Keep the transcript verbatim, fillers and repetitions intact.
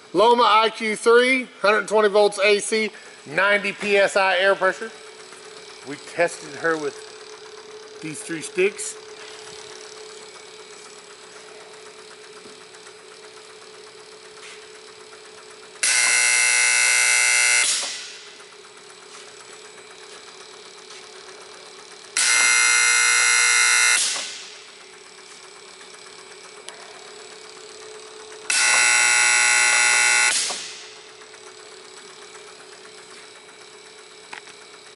Loma I Q three, one hundred twenty volts A C, ninety P S I air pressure. We tested her with these three sticks.